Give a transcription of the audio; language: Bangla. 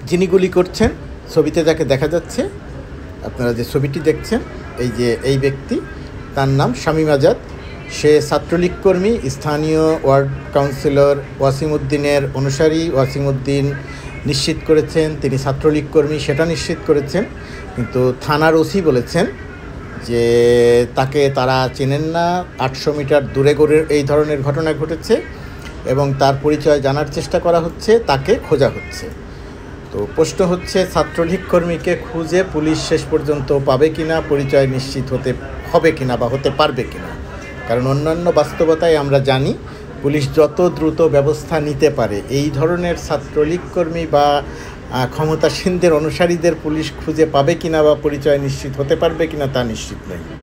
যিনি গুলি করছেন ছবিতে যাকে দেখা যাচ্ছে, আপনারা যে ছবিটি দেখছেন, এই ব্যক্তি, তার নাম শামীম আজাদ। সে ছাত্রলীগ কর্মী, স্থানীয় ওয়ার্ড কাউন্সিলর ওয়াসিম উদ্দিনের অনুসারী। ওয়াসিম উদ্দিন নিশ্চিত করেছেন তিনি ছাত্রলীগ কর্মী, সেটা নিশ্চিত করেছেন, কিন্তু থানার ওসি বলেছেন যে তাকে তারা চেনেন না। 800 মিটার দূরে এই ধরনের ঘটনা ঘটেছে এবং তার পরিচয় জানার চেষ্টা করা হচ্ছে, তাকে খোঁজা হচ্ছে। তো প্রশ্ন হচ্ছে, ছাত্রলীগ কর্মীকে খুঁজে পুলিশ শেষ পর্যন্ত পাবে কিনা, পরিচয় নিশ্চিত হতে হবে কিনা বা হতে পারবে কিনা। কারণ অন্যান্য বাস্তবতায় আমরা জানি পুলিশ যত দ্রুত ব্যবস্থা নিতে পারে, এই ধরনের ছাত্রলীগ কর্মী বা ক্ষমতাসীনদের অনুসারীদের পুলিশ খুঁজে পাবে কিনা বা পরিচয় নিশ্চিত হতে পারবে কিনা তা নিশ্চিত নয়।